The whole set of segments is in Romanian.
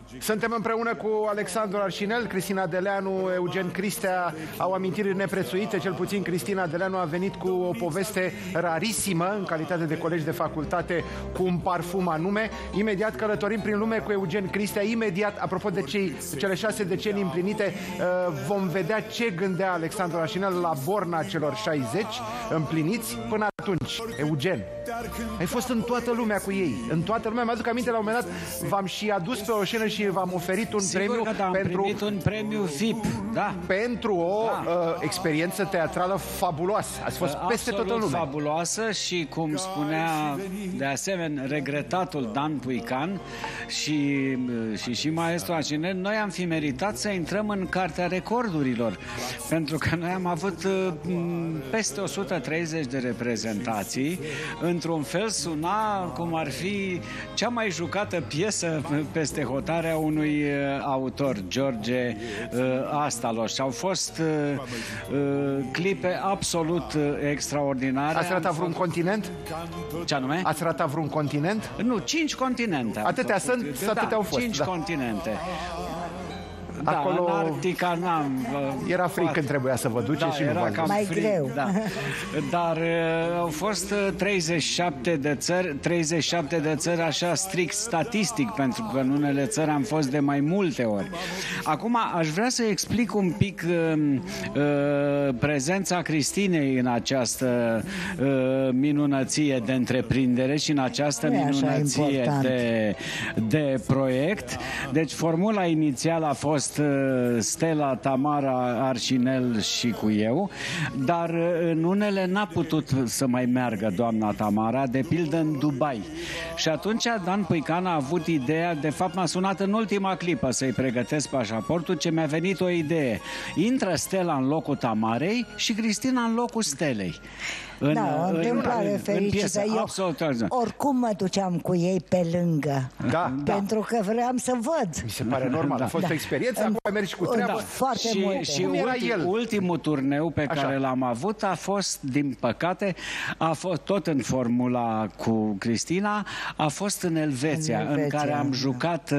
Suntem împreună cu Alexandru Arșinel, Cristina Deleanu, Eugen Cristea. Au amintiri neprețuite, cel puțin Cristina Deleanu a venit cu o poveste rarisimă în calitate de colegi de facultate cu un parfum anume. Imediat călătorim prin lume cu Eugen Cristea. Imediat, apropo de cele 6 decenii împlinite, vom vedea ce gândea Alexandru Arșinel la borna celor 60 împliniți. Până atunci, Eugen, ai fost în toată lumea cu ei, în toată lumea. Mă-aduc aminte, la un moment dat v-am și adus pe o scenă și v-am oferit un premiu pentru un premiu VIP, da, pentru o experiență teatrală fabuloasă. Ați fost peste tot în lume. Fabuloasă și, cum spunea de asemenea regretatul Dan Puican și maestru Arșinel, noi am fi meritat să intrăm în Cartea Recordurilor, pentru că noi am avut peste 130 de reprezentații. Într-un fel suna cum ar fi cea mai jucată piesă peste hotarea unui autor, George Astalos. Au fost clipe absolut extraordinare. Ați ratat vreun continent? Ce anume? Ați ratat vreun continent? Nu, 5 continente. Atâtea sunt, atâtea au fost. 5 continente. Da, acolo în Arctica n-am... Era frig când trebuia să vă duceți și era cam mai frig, greu. Da. Dar au fost 37 de țări așa strict statistic, pentru că în unele țări am fost de mai multe ori. Acum aș vrea să explic un pic prezența Cristinei în această minunăție de întreprindere și în această minunăție de proiect. Deci formula inițială a fost Stella, Tamara, Arșinel și cu eu, dar în unele n-a putut să mai meargă doamna Tamara, de pildă în Dubai. Și atunci Dan Puican a avut ideea, de fapt m-a sunat în ultima clipă să-i pregătesc pașaportul, ce mi-a venit o idee. Intră Stella în locul Tamarei și Cristina în locul Stelei. O întâmplare fericită. Eu oricum mă duceam cu ei pe lângă. Pentru că vreau să văd. Mi se pare normal. A fost o experiență, acum ai mers cu treabă. Foarte multe. Și ultimul turneu pe care l-am avut a fost, din păcate, a fost tot în formula cu Cristina, a fost în Elveția, în care am jucat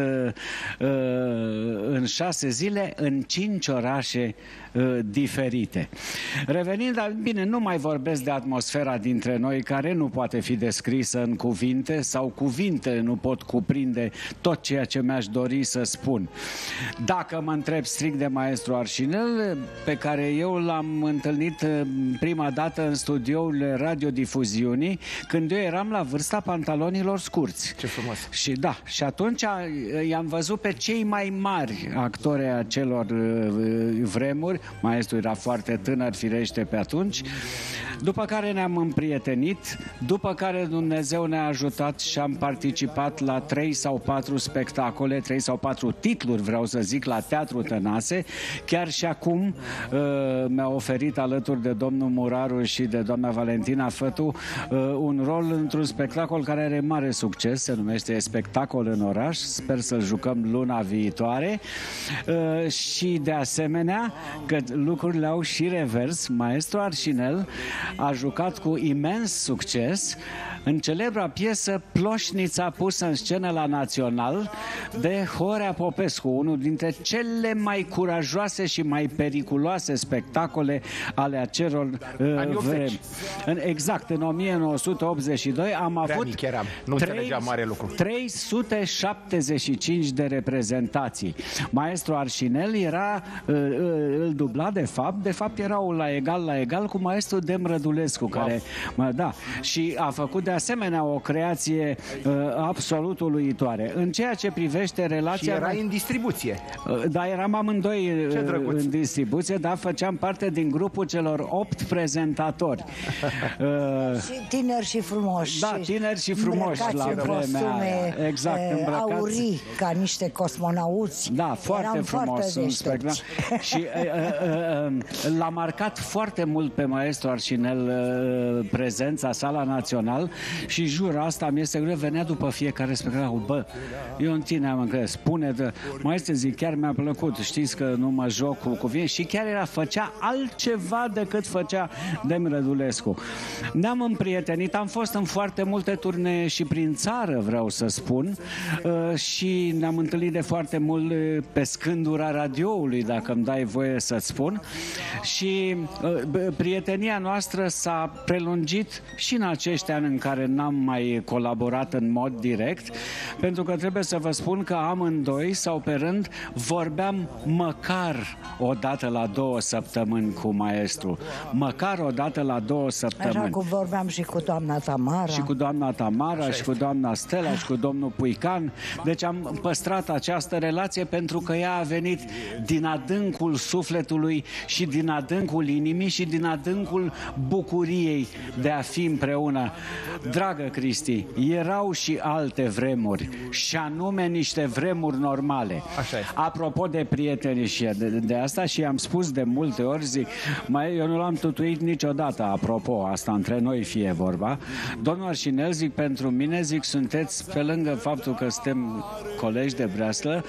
în 6 zile în 5 orașe diferite. Revenind, bine, nu mai vorbesc de atmosfera dintre noi, care nu poate fi descrisă în cuvinte, sau cuvinte nu pot cuprinde tot ceea ce mi-aș dori să spun. Dacă mă întreb strict de maestru Arșinel, pe care eu l-am întâlnit prima dată în studioul radiodifuziunii, când eu eram la vârsta pantalonilor scurți. Ce frumos! Și atunci i-am văzut pe cei mai mari actori a acelor vremuri. Maestru era foarte tânăr, firește, pe atunci. După care ne-am împrietenit, după care Dumnezeu ne-a ajutat și am participat la 3 sau 4 spectacole, 3 sau 4 titluri, vreau să zic, la Teatru Tănase. Chiar și acum mi-a oferit, alături de domnul Muraru și de doamna Valentina Fătu, un rol într-un spectacol care are mare succes, se numește Spectacol în oraș. Sper să-l jucăm luna viitoare. Și de asemenea, că lucrurile au și revers, maestru Arșinel a jucat cu imens succes în celebra piesă Ploșnița, pusă în scenă la Național de Horea Popescu, unul dintre cele mai curajoase și mai periculoase spectacole ale acelor vremi. Exact, în 1982 am avut 375 de reprezentații. Maestru Arșinel îl dubla de fapt erau la egal cu maestru Demrădulescu, care și a făcut de asemenea o creație absolut uluitoare. În ceea ce privește relația... Și era în distribuție. Da, eram amândoi în distribuție, dar făceam parte din grupul celor 8 prezentatori. Și tineri și frumoși. Da, tineri și frumoși la vremea aia. Exact, îmbrăcați. Aurii, ca niște cosmonauți. Da, foarte frumos. Și l-a marcat foarte mult pe maestru Arșinel prezența sa la Național, și jur, asta mi-este greu, venea după fiecare spectacol, bă, eu în tine am încredere, spune-te, maestre, zic, chiar mi-a plăcut, știți că nu mă joc cu cuvinte, și chiar făcea altceva decât făcea Dem Rădulescu. Ne-am împrietenit, am fost în foarte multe turnee și prin țară, vreau să spun, și ne-am întâlnit de foarte mult pe scândura radioului, dacă îmi dai voie să-ți spun, și prietenia noastră s-a prelungit și în acești ani în care n-am mai colaborat în mod direct, pentru că trebuie să vă spun că amândoi sau pe rând vorbeam măcar o dată la 2 săptămâni cu maestru. Măcar o dată la 2 săptămâni. Așa cum vorbeam și cu doamna Tamara. Și cu doamna Tamara, și cu doamna Stella, și cu domnul Puican. Deci am păstrat această relație pentru că ea a venit din adâncul sufletului și din adâncul inimii și din adâncul bucuriei de a fi împreună. Dragă Cristi, erau și alte vremuri, și anume niște vremuri normale. Apropo de prieteni și de asta, și am spus de multe ori, zic, eu nu l-am tutuit niciodată, apropo, asta între noi fie vorba. Domnul Arșinel, zic, pentru mine, zic, sunteți, pe lângă faptul că suntem colegi de breaslă,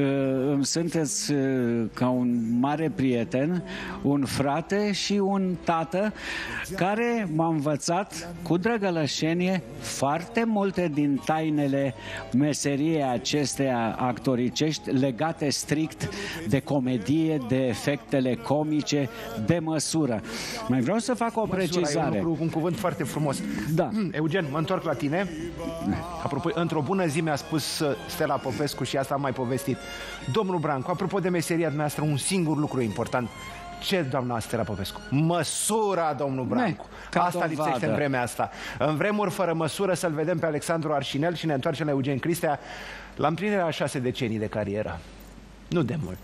sunteți ca un mare prieten, un frate și un tată care m-a învățat cu drăgălășenie foarte multe din tainele meseriei acesteia actoricești legate strict de comedie, de efectele comice, de măsură. Mai vreau să fac o precizare. E un cuvânt foarte frumos. Da. Eugen, mă întorc la tine. Apropo, într-o bună zi mi-a spus Stella Popescu, și asta am mai povestit. Domnul Brancu, apropo de meseria dumneavoastră, un singur lucru important. Ce, doamna Stella Popescu? Măsura, domnul Brancu. Asta lipsește în vremea asta. În vremuri fără măsură, să-l vedem pe Alexandru Arșinel și ne întoarcem la Eugen Cristea la împlinirea a 6 decenii de carieră. Nu de mult.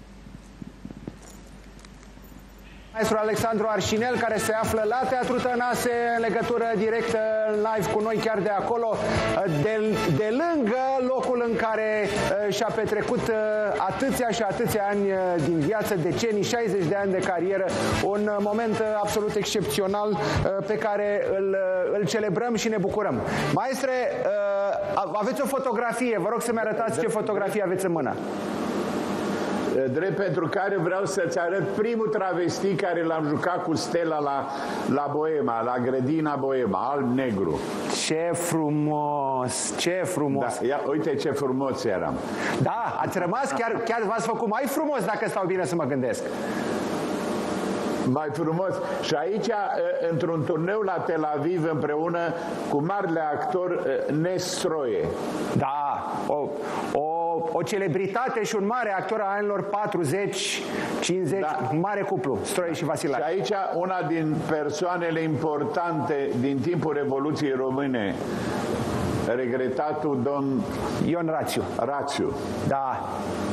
Maestru Alexandru Arșinel, care se află la Teatru Tănase, în legătură directă, live cu noi, chiar de acolo, de lângă locul în care și-a petrecut atâția și atâția ani din viață, decenii, 60 de ani de carieră, un moment absolut excepțional pe care îl celebrăm și ne bucurăm. Maestre, aveți o fotografie, vă rog să-mi arătați ce fotografie aveți în mână. Drept pentru care vreau să-ți arăt primul travesti care l-am jucat cu Stella la Boema, la Grădina Boema, alb-negru. Ce frumos, ce frumos. Da, uite ce frumos eram. Da, ați rămas, chiar v-ați făcut mai frumos, dacă stau bine să mă gândesc. Mai frumos. Și aici, într-un turneu la Tel Aviv, împreună cu marele actor Nestroie. Da, o celebritate și un mare actor a anilor 40, 50, da. Mare cuplu, Stroie și Vasilache. Și aici una din persoanele importante din timpul Revoluției Române, regretatul domn Ion Rațiu. Da.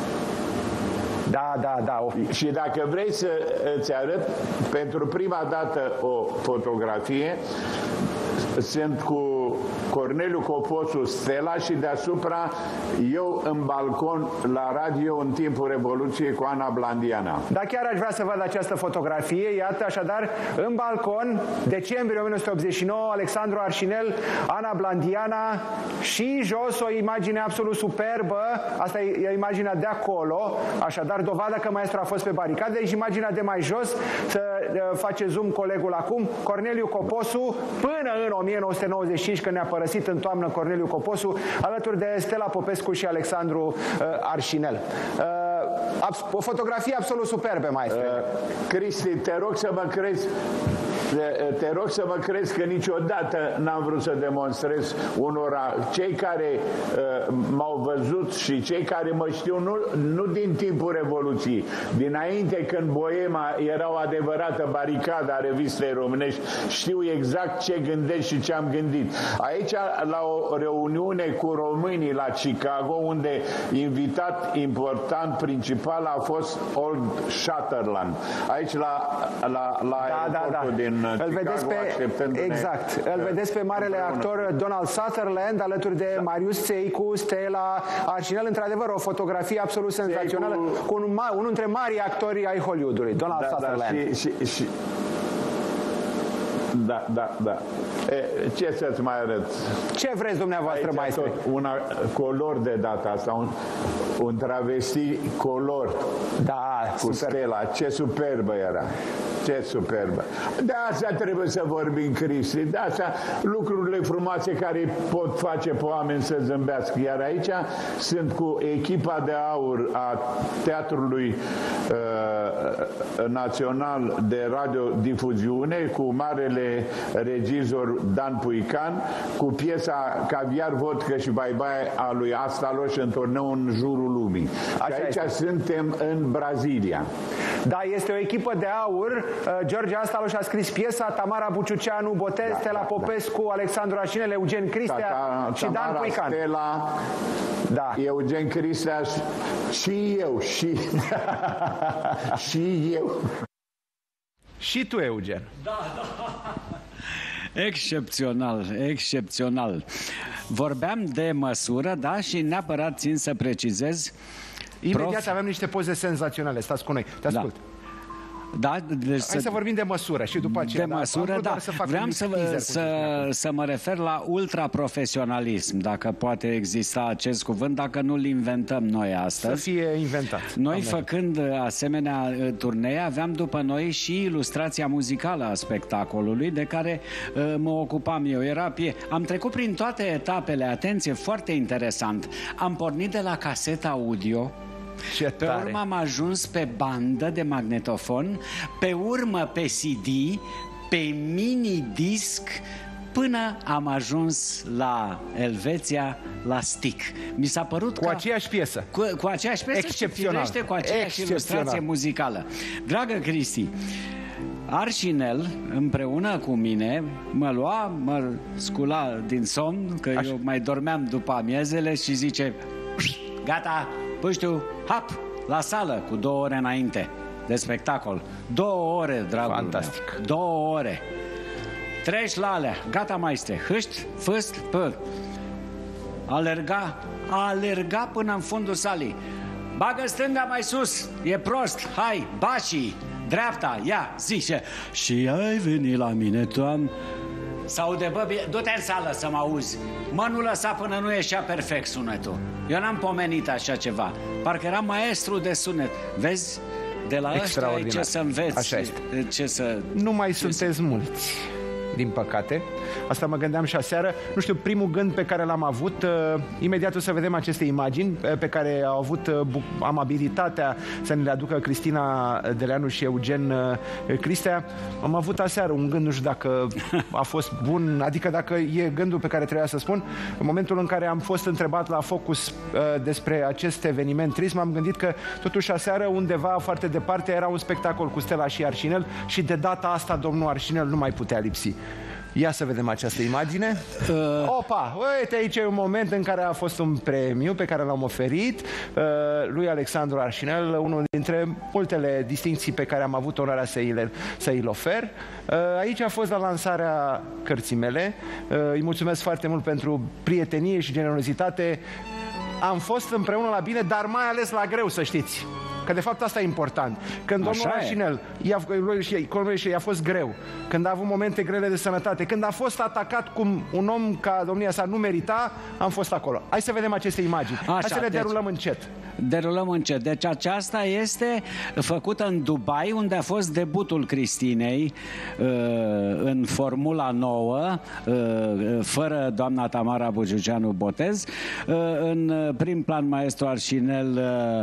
Da. Și dacă vrei să îți arăt pentru prima dată o fotografie, sunt cu Corneliu Coposu, Stella, și deasupra eu în balcon la radio în timpul Revoluției cu Ana Blandiana. Da, chiar aș vrea să văd această fotografie. Iată, așadar, în balcon, decembrie 1989, Alexandru Arșinel, Ana Blandiana și jos o imagine absolut superbă. Asta e imaginea de acolo, așadar, dovadă că maestru a fost pe baricade. Deci imaginea de mai jos, să face zoom colegul acum, Corneliu Coposu, până în 1995, când ne-a părăsit în toamnă Corneliu Coposu, alături de Stella Popescu și Alexandru Arșinel. O fotografie absolut superbă, maestre. Cristi, te rog să mă crezi. Te rog să mă crezi că niciodată n-am vrut să demonstrez unora, cei care m-au văzut și cei care mă știu, nu din timpul Revoluției, dinainte, când Boema era o adevărată baricadă a revistei românești, știu exact ce gândesc și ce am gândit. Aici, la o reuniune cu românii la Chicago, unde invitat important principal a fost Old Shatterland. Aici la aeroportul din îl vedeți îl vedeți pe marele actor Donald Sutherland alături de Marius Țeicu, Stella Arșinel, într-adevăr o fotografie absolut senzațională cu unul dintre marii actori ai Hollywoodului, Donald Sutherland. Da. Ce să-ți mai arăt? Ce vreți dumneavoastră, maestre? Una color de data asta, un travesti color. Da, cu stela. Ce superbă era. Ce superbă. De asta trebuie să vorbim, Cristi. De asta lucrurile frumoase care pot face pe oameni să zâmbească. Iar aici sunt cu echipa de aur a Teatrului Național de Radiodifuziune, cu marele regizor Dan Puican, cu piesa Caviar, vodcă și bye-bye a lui Astaloș în turneu în jurul lumii. Aici suntem în Brazilia. Da, este o echipă de aur. George Astaloș a scris piesa, Tamara Buciuceanu Botez, Stella Popescu, Alexandru Arșinel, Eugen Cristea și Dan Puican. Stella, Eugen Cristea și eu. Și eu. Și tu, Eugen. Da. Excepțional, excepțional. Vorbeam de măsură, da, și neapărat țin să precizez. Imediat avem niște poze senzaționale. Stați cu noi. Te ascult. Da, deci hai să vorbim de măsură și după aceea. De măsură, da. Vreau să mă refer la ultraprofesionalism, dacă poate exista acest cuvânt, dacă nu-l inventăm noi astăzi. Să fie inventat. Noi, făcând asemenea turnee, aveam după noi și ilustrația muzicală a spectacolului, de care mă ocupam eu. Am trecut prin toate etapele, atenție, foarte interesant. Am pornit de la caseta audio. Pe urmă am ajuns pe bandă de magnetofon, pe urmă pe CD, pe mini-disc, până am ajuns la Elveția, la stick. Mi s-a părut cu aceeași piesă. Cu aceeași piesă și firește cu aceeași ilustrație muzicală. Dragă Cristi, Arșinel, împreună cu mine, mă scula din somn, că eu mai dormeam după amiezele, și zice: gata, puștiu, hap, la sală, cu 2 ore înainte de spectacol. 2 ore, dragul. Fantastic. Meu. 2 ore. Treci la alea. Gata, maestre. Hâști, fâst, păr. Alerga până în fundul salii. Bagă stânga mai sus. E prost. Hai, bașii. Dreapta, ia, zice. Și ai venit la mine, Toam. S-aude, bă, du-te în sală să mă auzi. Mă, nu lăsa până nu ieșea perfect sunetul. Eu n-am pomenit așa ceva. Parcă era maestru de sunet. Vezi? De la ăștia e ce să înveți. Așa este. Nu mai sunteți mulți, din păcate. Asta mă gândeam și aseară. Nu știu, primul gând pe care l-am avut, imediat o să vedem aceste imagini pe care au avut amabilitatea să ne le aducă Cristina Deleanu și Eugen Cristea. Am avut aseară un gând, nu știu dacă a fost bun, adică dacă e gândul pe care trebuia să spun. În momentul în care am fost întrebat la Focus despre acest eveniment trist, m-am gândit că totuși aseară undeva foarte departe era un spectacol cu Stella și Arșinel și de data asta domnul Arșinel nu mai putea lipsi. Ia să vedem această imagine. Opa! Uite, aici e un moment în care a fost un premiu pe care l-am oferit lui Alexandru Arșinel, unul dintre multele distincții pe care am avut onoarea să îi ofer. Aici a fost la lansarea cărții mele. Îi mulțumesc foarte mult pentru prietenie și generozitate. Am fost împreună la bine, dar mai ales la greu, să știți. Că de fapt asta e important. Când domnul Arșinel i-a fost greu, când a avut momente grele de sănătate, când a fost atacat cum un om ca domnia sa nu merita, am fost acolo. Hai să vedem aceste imagini. Hai să le derulăm încet. Derulăm încet. Deci aceasta este făcută în Dubai, unde a fost debutul Cristinei în Formula 9, fără doamna Tamara Buciuceanu Botez. În prim plan maestru Arșinel,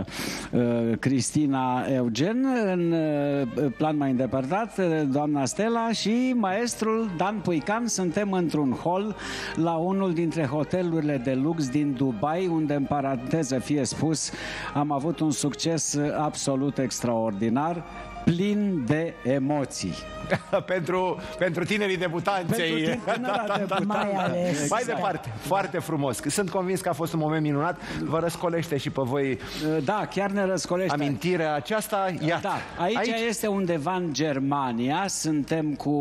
Cristina Eugen, în plan mai îndepărtat doamna Stella și maestrul Dan Puican. Suntem într-un hol la unul dintre hotelurile de lux din Dubai, unde, în paranteză fie spus, am avut un succes absolut extraordinar, plin de emoții. pentru tinerii debutanți. Mai departe, foarte frumos. Sunt convins că a fost un moment minunat. Vă răscolește și pe voi. Da, chiar ne răscolește. Amintirea aceasta. Iată. Da, aici este undeva în Germania. Suntem cu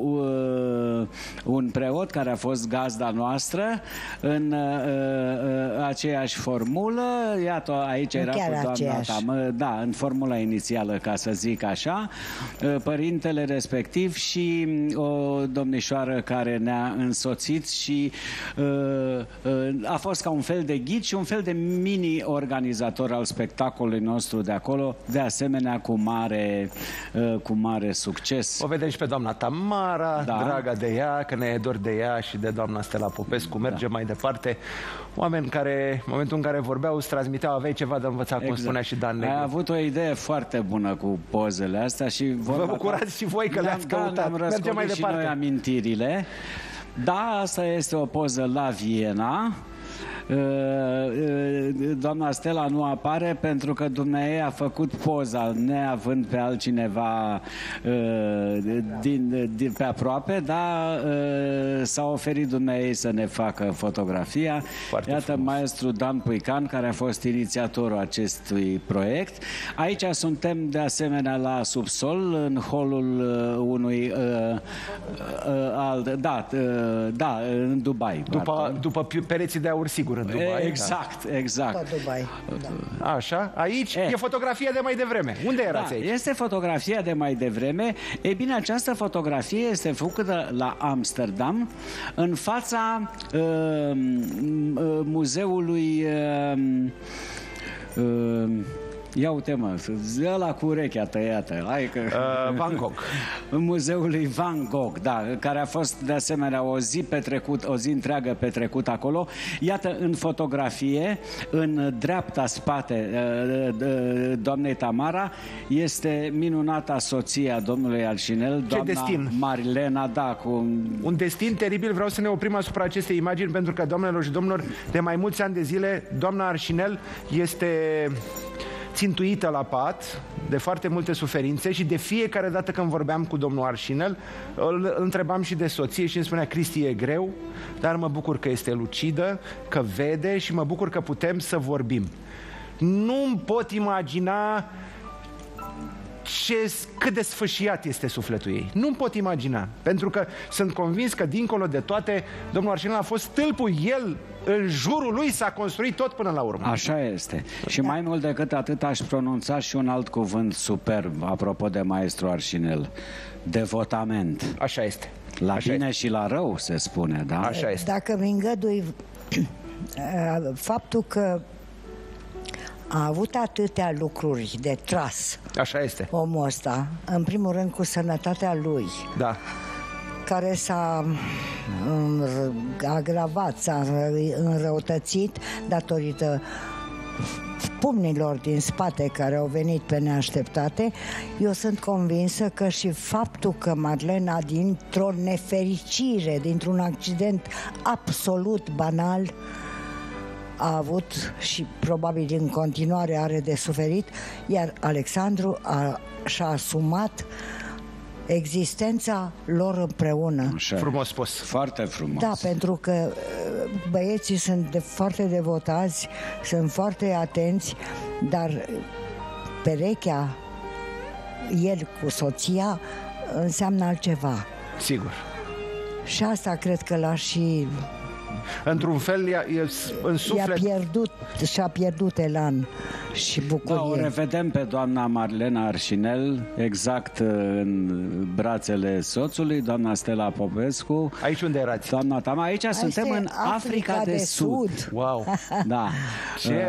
un preot care a fost gazda noastră în aceeași formulă. Iată, aici era cu doamna ta. Da, în formula inițială, ca să zic așa, părintele respectiv și o domnișoară care ne-a însoțit și a fost ca un fel de ghid și un fel de mini-organizator al spectacolului nostru de acolo, de asemenea cu mare succes. O vedem și pe doamna Tamara, draga de ea, că ne e dor de ea, și de doamna Stella Popescu. Mergem mai departe. Oameni care, în momentul în care vorbeau, îți transmiteau, aveai ceva de învățat, cum spunea și Dan Negru. Ai avut o idee foarte bună cu pozele astea și vă bucurați și voi că le-ați căutat. Mergem mai departe. Și noi amintirile. Da, asta este o poză la Viena. Doamna Stella nu apare pentru că dumneavoastră a făcut poza neavând pe altcineva pe aproape, dar s-a oferit dumneavoastră să ne facă fotografia. Foarte Iată frumos. maestru Dan Puican, care a fost inițiatorul acestui proiect. Aici suntem de asemenea la subsol, în holul unui în Dubai. După pereții de aur, sigur, în Dubai. Exact. Tot Dubai. Da. Așa, aici e fotografia de mai devreme. Unde erați aici? Este fotografia de mai devreme. Ei bine, această fotografie este făcută la Amsterdam, în fața muzeului ia uite, mă, ăla cu urechea tăiată. Hai că... Van Gogh. Muzeului Van Gogh, da, care a fost de asemenea o zi întreagă petrecută acolo. Iată, în fotografie, în dreapta spate doamnei Tamara, este minunata soție a domnului Arșinel, doamna Marilena, un destin teribil. Vreau să ne oprim asupra acestei imagini, pentru că, doamnelor și domnilor, de mai mulți ani de zile, doamna Arșinel este țintuită la pat de foarte multe suferințe și de fiecare dată când vorbeam cu domnul Arșinel, îl întrebam și de soție și îmi spunea: Cristi, e greu, dar mă bucur că este lucidă, că vede și mă bucur că putem să vorbim. Nu-mi pot imagina cât de sfâșiat este sufletul ei. Nu-mi pot imagina, pentru că sunt convins că dincolo de toate, domnul Arșinel a fost stâlpul, el în jurul lui s-a construit tot până la urmă. Așa este. Și mai mult decât atât aș pronunța și un alt cuvânt superb, apropo de maestru Arșinel: devotament. Așa este. La bine și la rău, se spune, da? Așa este. Dacă mi îngădui faptul că a avut atâtea lucruri de tras. Așa este. Omul ăsta, în primul rând cu sănătatea lui. Da. Care s-a agravat, s-a înrăutățit datorită pumnilor din spate care au venit pe neașteptate. Eu sunt convinsă că și faptul că Marlena, dintr-o nefericire, dintr-un accident absolut banal, a avut și probabil în continuare are de suferit, iar Alexandru și-a asumat existența lor împreună. Așa. Frumos spus. Foarte frumos. Da, pentru că băieții sunt foarte devotați, sunt foarte atenți, dar perechea, el cu soția, înseamnă altceva. Sigur. Și asta cred că l-a și... Într-un fel, în suflet... Și-a pierdut elan și bucurie. Da, o revedem pe doamna Marilena Arșinel, exact în brațele soțului, doamna Stella Popescu. Aici unde erați? Doamna Tama, aici suntem în Africa de Sud. Wow! Da. Ce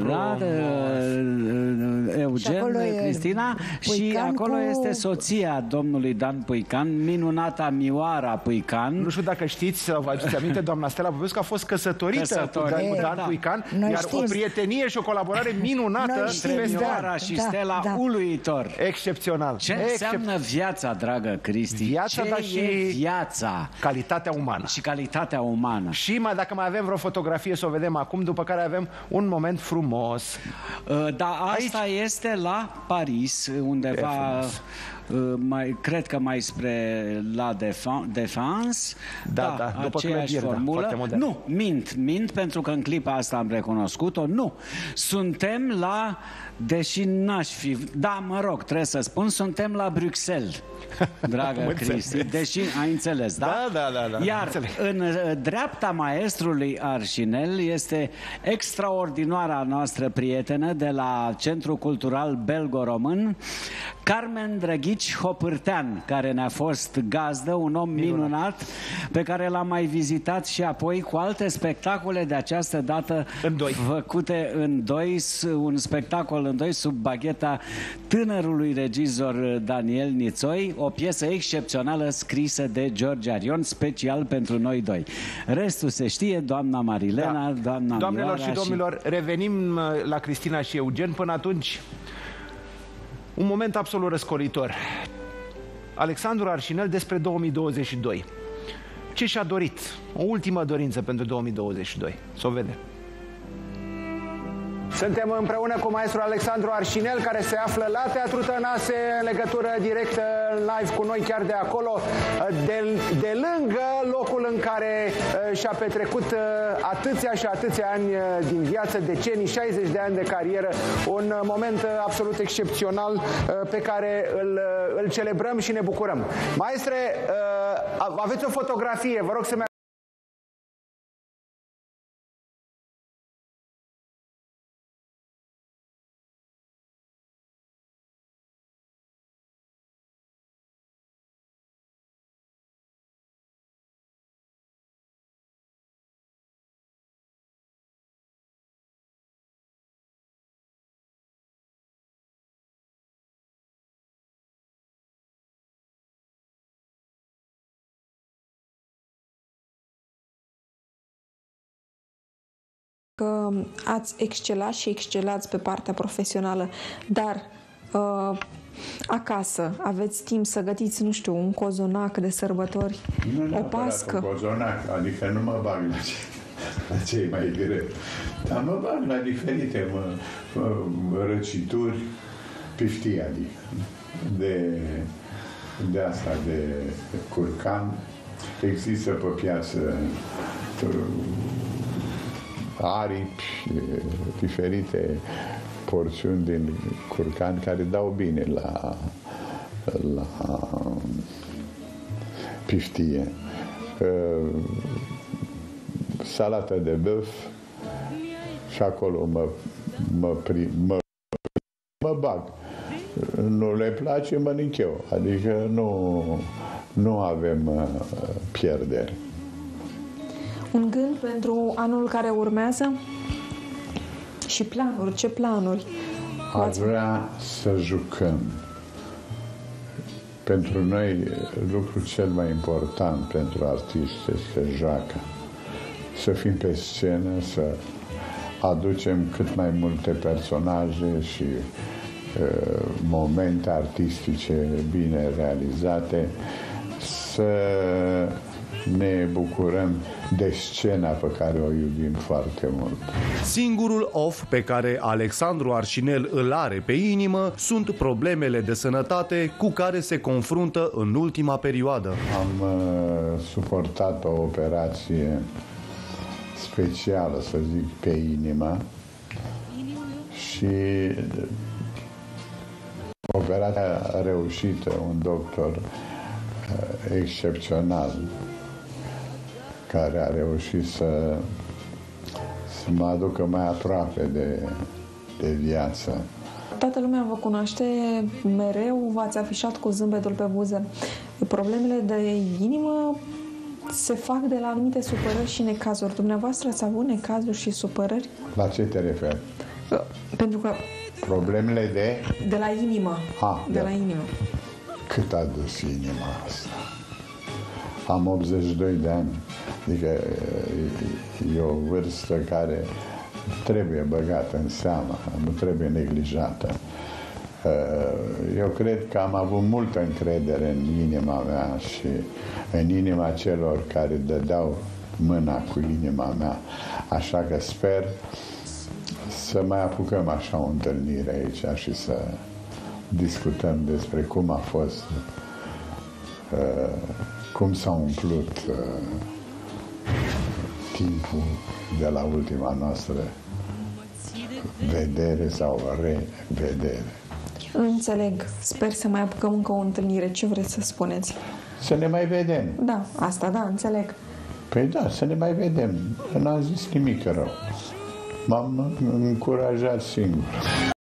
Eugen, Cristina, și acolo este soția domnului Dan Puican, minunata Mioara Puican. Nu știu dacă știți sau vă aduceți aminte, doamna Stella Popescu a fost căsătorită cu Dan Puican, iar o prietenie și o colaborare minunată între Mioara și Stella, uluitor. Excepțional. Ce înseamnă viața, dragă Cristi? Viața, ce dar e și viața? Calitatea umană. Și calitatea umană. Și dacă mai avem vreo fotografie să o vedem acum, după care avem un moment frumos. Da, asta este la Paris, undeva cred că mai spre La Défense. Da, după aceeași formulă. Nu, mint, pentru că în clipa asta am recunoscut-o. Nu, suntem la... Deși n-aș fi... Da, mă rog, trebuie să spun, suntem la Bruxelles, dragă Cristi, deși ai înțeles, da? Da. Iar în dreapta maestrului Arșinel este extraordinara noastră prietenă de la Centrul Cultural Belgo-Român, Carmen Drăghici Hopârtean, care ne-a fost gazdă, un om minunat, pe care l-am mai vizitat și apoi cu alte spectacole, de această dată făcute în doi, un spectacol în doi sub bagheta tânărului regizor Daniel Nițoi, o piesă excepțională scrisă de George Arion, special pentru noi doi. Restul se știe, doamna Marilena, doamna Doamnelor și domnilor, revenim la Cristina și Eugen. Până atunci, un moment absolut răscolitor. Alexandru Arșinel despre 2022. Ce și-a dorit? O ultimă dorință pentru 2022. Să o vedem. Suntem împreună cu maestru Alexandru Arșinel, care se află la Teatru Tănase, în legătură directă, live cu noi chiar de acolo, de lângă locul în care și-a petrecut atâția și atâția ani din viață, decenii, 60 de ani de carieră, un moment absolut excepțional pe care îl celebrăm și ne bucurăm. Maestre, aveți o fotografie, vă rog să-mi... Că ați excelat și excelați pe partea profesională, dar acasă aveți timp să gătiți, nu știu, un cozonac de sărbători, o pască? Un cozonac, adică nu mă bag la cei mai greu, dar mă bag la diferite răcituri, piftii, adică de asta, de curcan. Există pe piață aripi, diferite porțiuni din curcan care dau bine la piftie. Salată de băf și acolo mă bag. Nu le place, mănânc eu. Adică nu avem pierderi. Un gând pentru anul care urmează? Și planuri? Ce planuri? Aș vrea să jucăm. Pentru noi, lucrul cel mai important pentru artiști este să joacă. Să fim pe scenă, să aducem cât mai multe personaje și momente artistice bine realizate, să ne bucurăm de scena pe care o iubim foarte mult. Singurul of pe care Alexandru Arșinel îl are pe inimă sunt problemele de sănătate cu care se confruntă în ultima perioadă. Am suportat o operație specială, să zic, pe inimă și operația reușită, un doctor excepțional care a reușit să mă aducă mai aproape de viață. Toată lumea vă cunoaște, mereu v-ați afișat cu zâmbetul pe buze. Problemele de inimă se fac de la anumite supărări și necazuri. Dumneavoastră ați avut necazuri și supărări? La ce te referi? Pentru că... Problemele de la inimă. De la inimă. Cât a dus inima asta? Am 82 de ani. Adică e o vârstă care trebuie băgată în seamă, nu trebuie neglijată. Eu cred că am avut multă încredere în inima mea și în inima celor care dădeau mâna cu inima mea. Așa că sper să mai apucăm așa o întâlnire aici și să discutăm despre cum a fost, cum s-a umplut timpul de la ultima noastră vedere sau revedere. Înțeleg. Sper să mai apucăm încă o întâlnire. Ce vreți să spuneți? Să ne mai vedem. Da, asta da, înțeleg. Păi da, să ne mai vedem. N-am zis nimic rău. M-am încurajat singur.